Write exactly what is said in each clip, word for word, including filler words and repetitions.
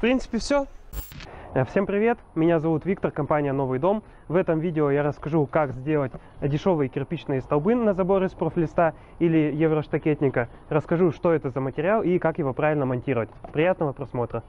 принципе, все. Всем привет, меня зовут Виктор, компания Новый Дом. В этом видео я расскажу, как сделать дешевые кирпичные столбы на забор из профлиста или евроштакетника. Расскажу, что это за материал и как его правильно монтировать. Приятного просмотра.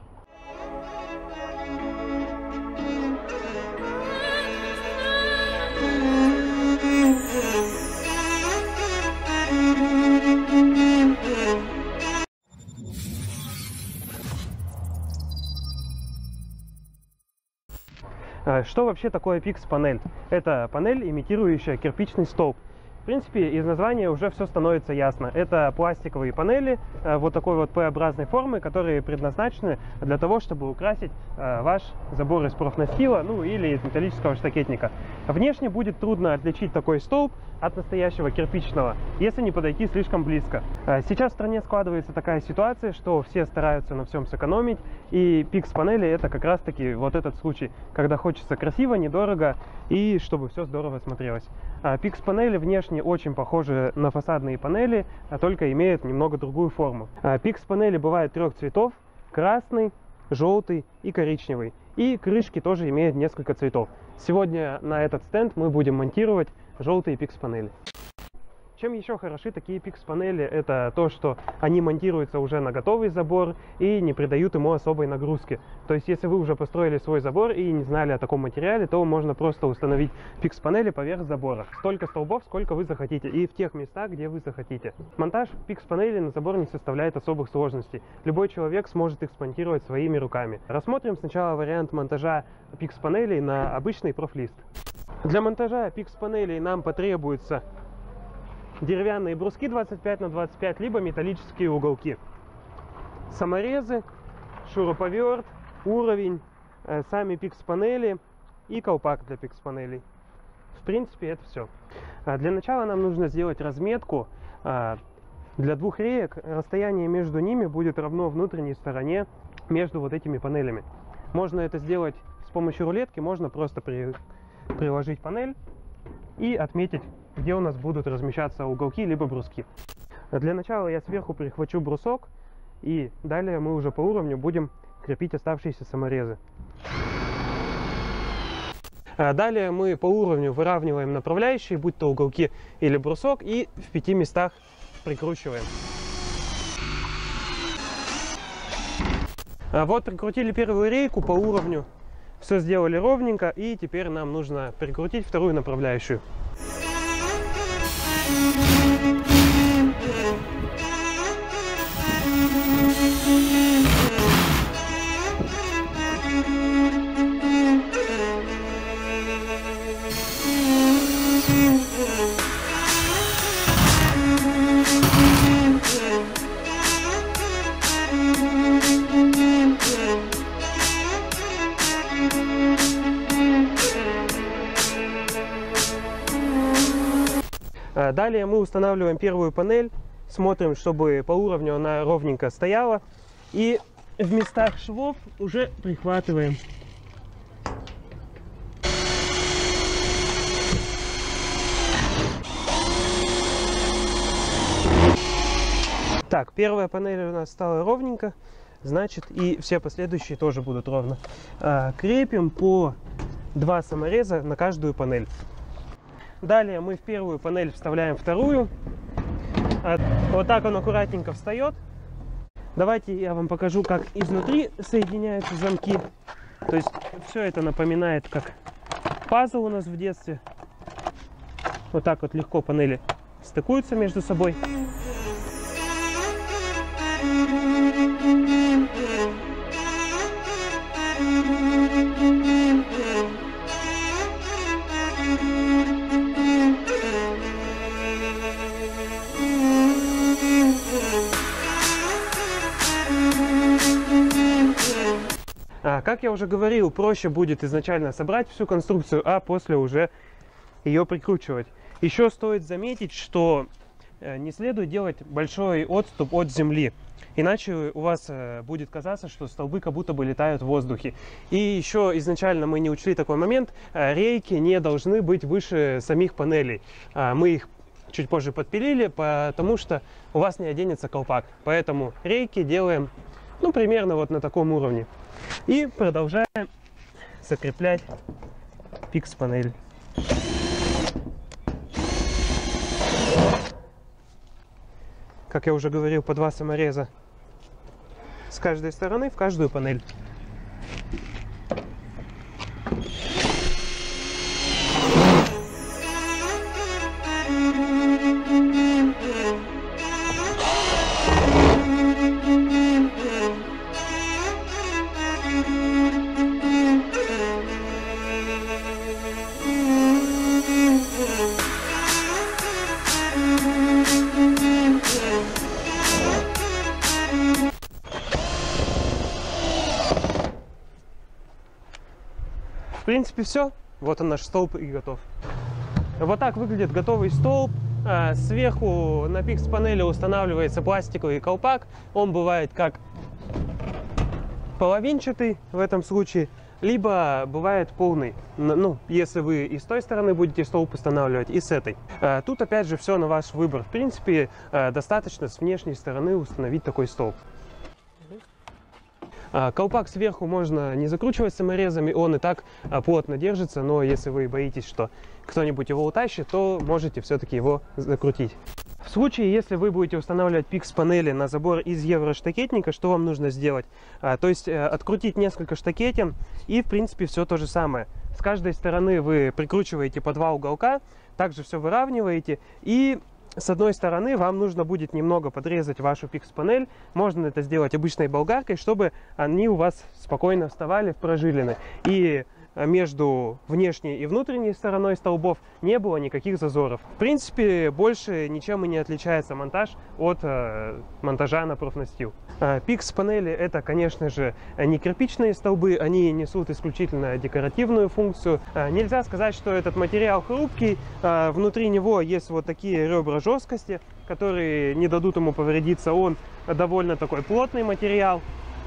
Что вообще такое пикс-панель? Это панель, имитирующая кирпичный столб. В принципе, из названия уже все становится ясно. Это пластиковые панели вот такой вот П-образной формы, которые предназначены для того, чтобы украсить ваш забор из профнастила, ну или из металлического штакетника. Внешне будет трудно отличить такой столб от настоящего кирпичного, если не подойти слишком близко. Сейчас в стране складывается такая ситуация, что все стараются на всем сэкономить, и пикс-панели это как раз таки вот этот случай, когда хочется красиво, недорого и чтобы все здорово смотрелось. Пикс-панели внешне очень похожи на фасадные панели, а только имеют немного другую форму. Пикс-панели бывают трех цветов: красный, желтый и коричневый. И крышки тоже имеют несколько цветов. Сегодня на этот стенд мы будем монтировать желтые пикс-панели. Чем еще хороши такие пикс-панели? Это то, что они монтируются уже на готовый забор и не придают ему особой нагрузки. То есть, если вы уже построили свой забор и не знали о таком материале, то можно просто установить пикс-панели поверх забора. Столько столбов, сколько вы захотите, и в тех местах, где вы захотите. Монтаж пикс-панелей на забор не составляет особых сложностей. Любой человек сможет их смонтировать своими руками. Рассмотрим сначала вариант монтажа пикс-панелей на обычный профлист. Для монтажа пикс-панелей нам потребуется деревянные бруски двадцать пять на двадцать пять, либо металлические уголки, саморезы, шуруповерт, уровень, э, сами пикс-панели и колпак для пикс-панелей. В принципе, это все. А для начала нам нужно сделать разметку. А, для двух реек расстояние между ними будет равно внутренней стороне между вот этими панелями. Можно это сделать с помощью рулетки, можно просто при, приложить панель и отметить, где у нас будут размещаться уголки либо бруски. Для начала я сверху прихвачу брусок, и далее мы уже по уровню будем крепить оставшиеся саморезы. Далее мы по уровню выравниваем направляющие, будь то уголки или брусок, и в пяти местах прикручиваем. Вот прикрутили первую рейку по уровню, все сделали ровненько, и теперь нам нужно прикрутить вторую направляющую. Далее мы устанавливаем первую панель, смотрим, чтобы по уровню она ровненько стояла, и в местах швов уже прихватываем. Так, первая панель у нас стала ровненько, значит и все последующие тоже будут ровно. А, крепим по два самореза на каждую панель. Далее мы в первую панель вставляем вторую. Вот так он аккуратненько встает. Давайте я вам покажу, как изнутри соединяются замки. То есть все это напоминает, как пазл у нас в детстве. Вот так вот легко панели стыкуются между собой. А, как я уже говорил, проще будет изначально собрать всю конструкцию, а после уже ее прикручивать. Еще стоит заметить, что не следует делать большой отступ от земли, иначе у вас будет казаться, что столбы как будто бы летают в воздухе. И еще изначально мы не учли такой момент: рейки не должны быть выше самих панелей. Мы их чуть позже подпилили, потому что у вас не оденется колпак. Поэтому рейки делаем Ну, примерно вот на таком уровне. И продолжаем закреплять пикс-панель. Как я уже говорил, по два самореза с каждой стороны в каждую панель. В принципе, все. Вот он, наш столб, и готов. Вот так выглядит готовый столб. Сверху на пикс-панели устанавливается пластиковый колпак. Он бывает как половинчатый в этом случае, либо бывает полный. Ну, если вы и с той стороны будете столб устанавливать, и с этой. Тут опять же все на ваш выбор. В принципе, достаточно с внешней стороны установить такой столб. Колпак сверху можно не закручивать саморезами, он и так плотно держится, но если вы боитесь, что кто-нибудь его утащит, то можете все-таки его закрутить. В случае, если вы будете устанавливать пикс-панели на забор из евроштакетника, что вам нужно сделать? То есть открутить несколько штакетин, и в принципе все то же самое. С каждой стороны вы прикручиваете по два уголка, также все выравниваете, и с одной стороны вам нужно будет немного подрезать вашу пикс-панель. Можно это сделать обычной болгаркой, чтобы они у вас спокойно вставали в прожилины. И между внешней и внутренней стороной столбов не было никаких зазоров. В принципе, больше ничем и не отличается монтаж от э, монтажа на профнастил. Э, пикс-панели — это, конечно же, не кирпичные столбы, они несут исключительно декоративную функцию. Э, нельзя сказать, что этот материал хрупкий. Э, внутри него есть вот такие ребра жесткости, которые не дадут ему повредиться. Он довольно такой плотный материал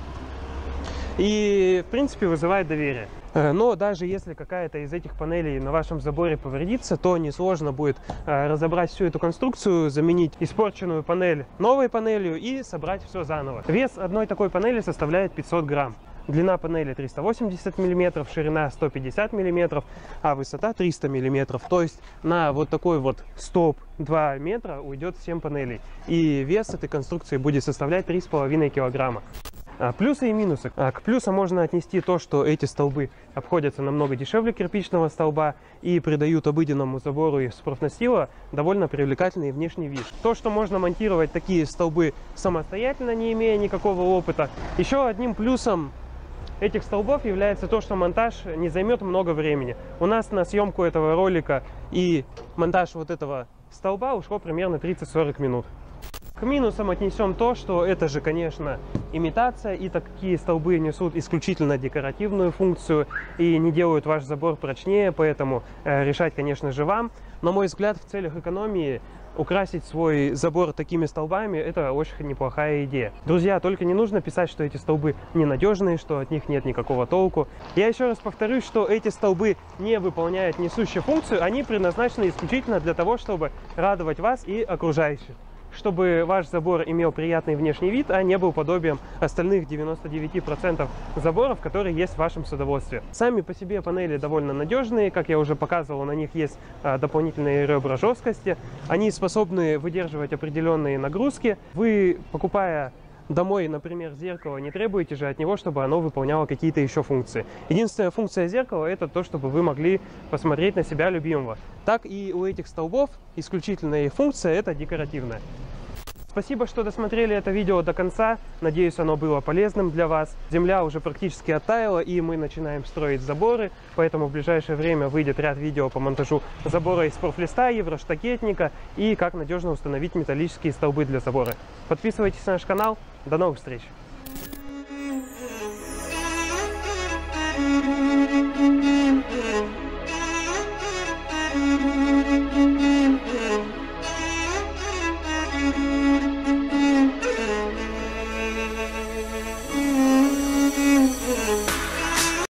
и, в принципе, вызывает доверие. Но даже если какая-то из этих панелей на вашем заборе повредится, то несложно будет разобрать всю эту конструкцию, заменить испорченную панель новой панелью и собрать все заново. Вес одной такой панели составляет пятьсот грамм. Длина панели триста восемьдесят миллиметров, ширина сто пятьдесят миллиметров, а высота триста миллиметров. То есть на вот такой вот столб два метра уйдет семь панелей. И вес этой конструкции будет составлять три с половиной килограмма. Плюсы и минусы. К плюсам можно отнести то, что эти столбы обходятся намного дешевле кирпичного столба и придают обыденному забору из профнастила довольно привлекательный внешний вид. То, что можно монтировать такие столбы самостоятельно, не имея никакого опыта. Еще одним плюсом этих столбов является то, что монтаж не займет много времени. У нас на съемку этого ролика и монтаж вот этого столба ушло примерно тридцать-сорок минут. К минусам отнесем то, что это же, конечно, имитация, и такие столбы несут исключительно декоративную функцию и не делают ваш забор прочнее, поэтому э, решать, конечно же, вам. На мой взгляд, в целях экономии украсить свой забор такими столбами — это очень неплохая идея. Друзья, только не нужно писать, что эти столбы ненадежные, что от них нет никакого толку. Я еще раз повторюсь, что эти столбы не выполняют несущую функцию, они предназначены исключительно для того, чтобы радовать вас и окружающих, чтобы ваш забор имел приятный внешний вид, а не был подобием остальных девяноста девяти процентов заборов, которые есть в вашем садоводстве. Сами по себе панели довольно надежные, как я уже показывал, на них есть а, дополнительные ребра жесткости. Они способны выдерживать определенные нагрузки. Вы, покупая домой, например, зеркало, не требуете же от него, чтобы оно выполняло какие-то еще функции. Единственная функция зеркала — это то, чтобы вы могли посмотреть на себя любимого. Так и у этих столбов исключительная их функция — это декоративная. Спасибо, что досмотрели это видео до конца. Надеюсь, оно было полезным для вас. Земля уже практически оттаяла, и мы начинаем строить заборы, поэтому в ближайшее время выйдет ряд видео по монтажу забора из профлиста, евроштакетника и как надежно установить металлические столбы для забора. Подписывайтесь на наш канал. До новых встреч!